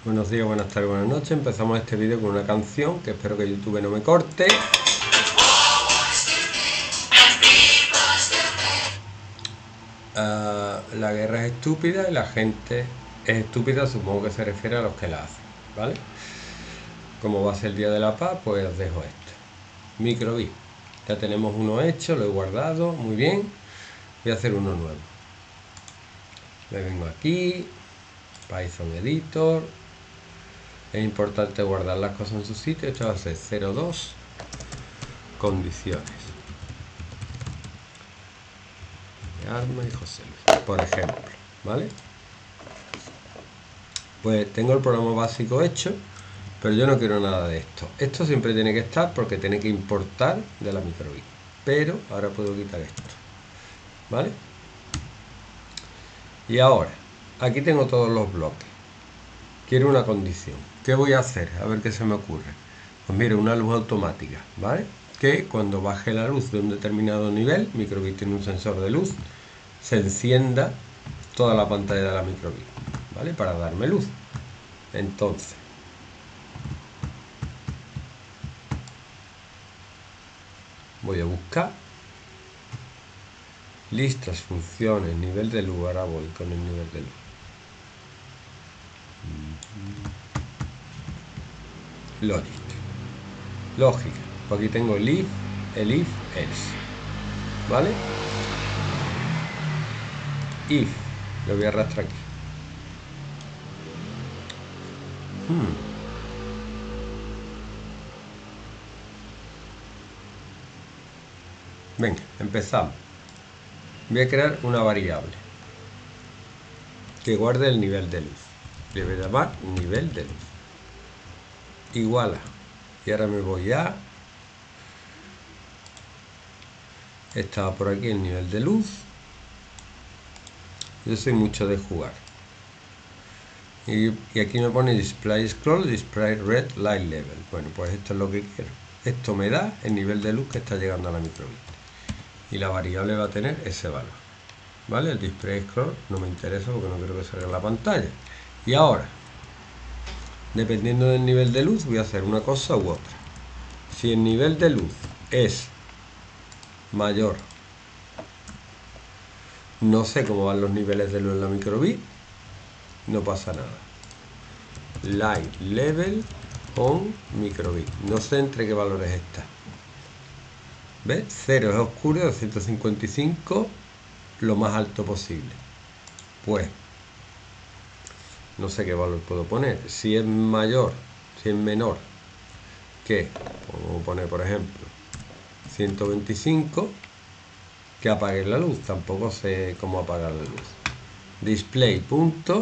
Buenos días, buenas tardes, buenas noches. Empezamos este vídeo con una canción que espero que YouTube no me corte. La guerra es estúpida y la gente es estúpida, supongo que se refiere a los que la hacen, ¿vale? Como va a ser el día de la paz, pues os dejo esto. Microbit. Ya tenemos uno hecho, lo he guardado, muy bien. Voy a hacer uno nuevo. Me vengo aquí, Python Editor. Es importante guardar las cosas en su sitio. Esto va a ser 02 condiciones. Arma y José Luis, por ejemplo, ¿vale? Pues tengo el programa básico hecho, pero yo no quiero nada de esto. Esto siempre tiene que estar porque tiene que importar de la microbit. Pero ahora puedo quitar esto, ¿vale? Y ahora, aquí tengo todos los bloques. Quiero una condición. ¿Qué voy a hacer? A ver qué se me ocurre. Pues mire, una luz automática, ¿vale? Que cuando baje la luz de un determinado nivel, microbit tiene un sensor de luz, se encienda toda la pantalla de la microbit, ¿vale? Para darme luz. Entonces, voy a buscar listas, funciones, nivel de luz. Ahora voy con el nivel de luz. Logic. Lógica. Pues aquí tengo el if, else. ¿Vale? If. Lo voy a arrastrar aquí. Venga, empezamos. Voy a crear una variable que guarde el nivel de luz. Le voy a llamar nivel de luz. Igual a. Y ahora me voy a... Estaba por aquí el nivel de luz. Yo soy mucho de jugar. Y aquí me pone display scroll, display red light level. Bueno, pues esto es lo que quiero. Esto me da el nivel de luz que está llegando a la microbit. Y la variable va a tener ese valor. ¿Vale? El display scroll no me interesa porque no quiero que salga en la pantalla. Y ahora, dependiendo del nivel de luz, voy a hacer una cosa u otra. Si el nivel de luz es mayor, no sé cómo van los niveles de luz en la microbit, no pasa nada. Light level on microbit. No sé entre qué valores está. ¿Ves? 0 es oscuro, 255 lo más alto posible. Pues no sé qué valor puedo poner. Si es mayor, si es menor que, vamos a poner por ejemplo 125, que apague la luz. Tampoco sé cómo apagar la luz. Display.off.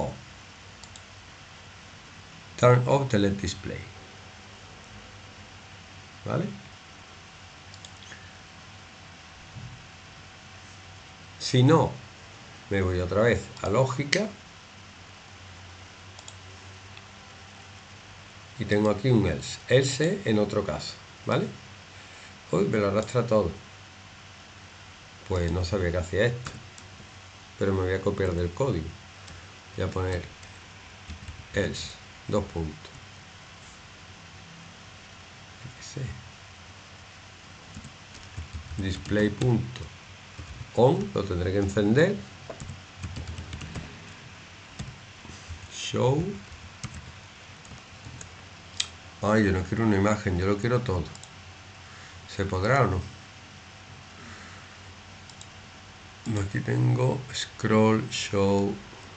Turn off the LED display. ¿Vale? Si no, me voy otra vez a lógica y tengo aquí un else. Else en otro caso, ¿vale? Uy, me lo arrastra todo. Pues no sabía que hacía esto, pero me voy a copiar del código. Voy a poner else, dos puntos. Display.on, lo tendré que encender. Show. Ay, yo no quiero una imagen, yo lo quiero todo. ¿Se podrá o no? Aquí tengo scroll, show.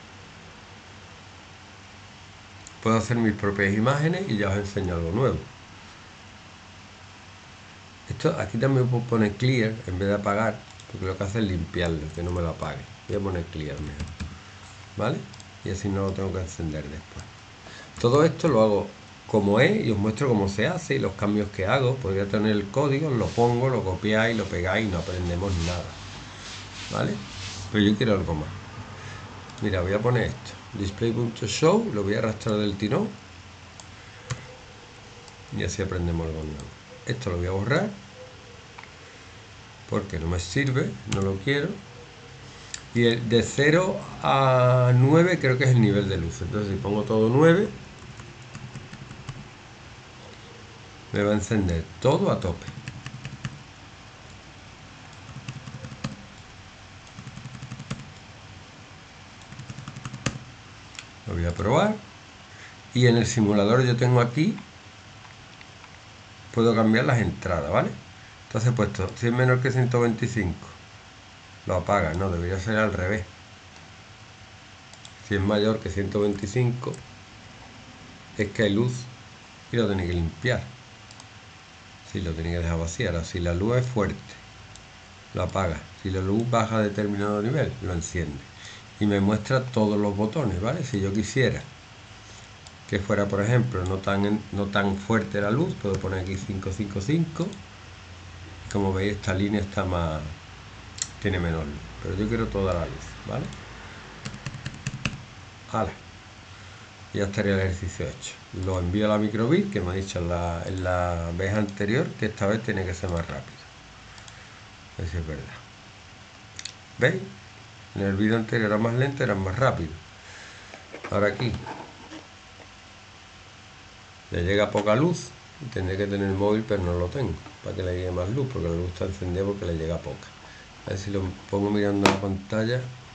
Puedo hacer mis propias imágenes y ya os enseño algo nuevo. Esto aquí también puedo poner clear en vez de apagar, porque lo que hace es limpiarlo, que no me lo apague. Voy a poner clear mejor, ¿vale? Y así no lo tengo que encender después. Todo esto lo hago como es y os muestro cómo se hace y los cambios que hago. Podría tener el código, lo pongo, lo copiáis, lo pegáis y no aprendemos nada, ¿vale? Pero yo quiero algo más. Mira, voy a poner esto. Display.show, lo voy a arrastrar del tirón y así aprendemos algo nuevo. Esto lo voy a borrar porque no me sirve, no lo quiero. Y el de 0 a 9 creo que es el nivel de luz. Entonces si pongo todo 9, me va a encender todo a tope. Lo voy a probar. Y en el simulador yo tengo aquí, puedo cambiar las entradas, ¿vale? Entonces he puesto, si es menor que 125, lo apaga, no, debería ser al revés. Si es mayor que 125, es que hay luz y lo tenéis que limpiar. Si lo tenéis que dejar vaciar. Ahora, si la luz es fuerte, lo apaga. Si la luz baja a determinado nivel, lo enciende. Y me muestra todos los botones, ¿vale? Si yo quisiera que fuera, por ejemplo, no tan fuerte la luz, puedo poner aquí 555. Como veis, esta línea está más, tiene menos luz, pero yo quiero toda la luz, ¿vale? ¡Hala! Ya estaría el ejercicio hecho. Lo envío a la microbit, que me ha dicho en la vez anterior que esta vez tiene que ser más rápido. A ver si es verdad. ¿Veis? En el vídeo anterior era más lento, era más rápido. Ahora aquí le llega poca luz, tendré que tener el móvil, pero no lo tengo, para que le llegue más luz, porque la luz está encendida porque le llega poca. A ver si lo pongo mirando la pantalla.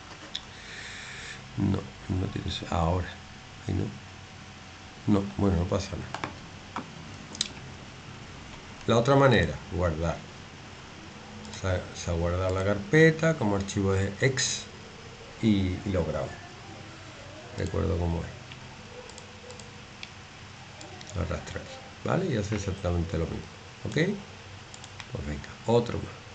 No, no tiene. Ahora. Ahí no. No, bueno, no pasa nada. La otra manera, guardar. Se ha guardado la carpeta como archivo de ex y lo grabo. Recuerdo cómo es. Arrastrar, ¿vale? Y hace exactamente lo mismo. ¿Ok? Pues venga, otro más.